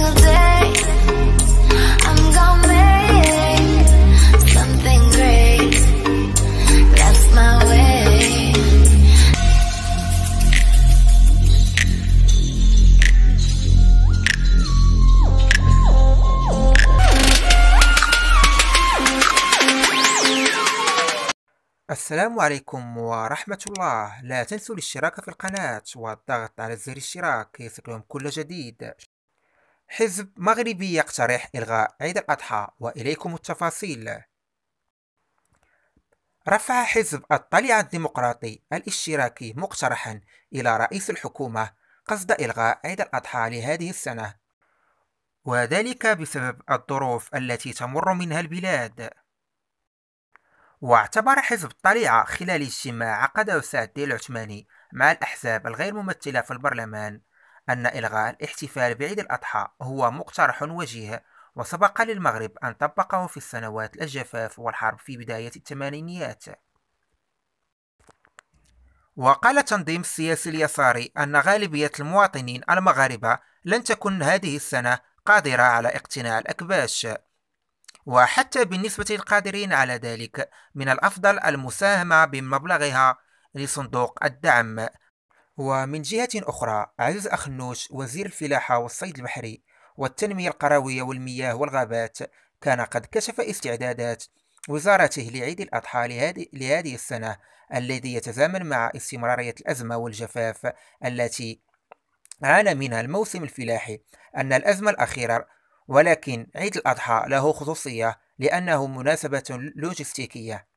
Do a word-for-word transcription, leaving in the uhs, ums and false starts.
single day. I'm gonna make something great. That's my way. السلام عليكم ورحمة الله. لا تنسوا الاشتراك في القناة والضغط على زر الاشتراك ليصلكم كل جديد. حزب مغربي يقترح إلغاء عيد الأضحى، وإليكم التفاصيل. رفع حزب الطليعة الديمقراطي الاشتراكي مقترحا إلى رئيس الحكومة قصد إلغاء عيد الأضحى لهذه السنة، وذلك بسبب الظروف التي تمر منها البلاد. واعتبر حزب الطليعة خلال اجتماع عقده سعد الدين العثماني مع الأحزاب الغير ممثلة في البرلمان أن إلغاء الاحتفال بعيد الأضحى هو مقترح وجيه، وسبق للمغرب أن طبقه في السنوات الجفاف والحرب في بداية الثمانينيات. وقال التنظيم السياسي اليساري أن غالبية المواطنين المغاربة لن تكون هذه السنة قادرة على اقتناء الأكباش، وحتى بالنسبة للقادرين على ذلك من الأفضل المساهمة بمبلغها لصندوق الدعم. ومن جهة أخرى، عزيز أخنوش وزير الفلاحة والصيد البحري والتنمية القروية والمياه والغابات كان قد كشف استعدادات وزارته لعيد الأضحى لهذه لهذه السنة، الذي يتزامن مع استمرارية الأزمة والجفاف التي عانى منها الموسم الفلاحي. أن الأزمة الأخيرة ولكن عيد الأضحى له خصوصية لأنه مناسبة لوجستيكية،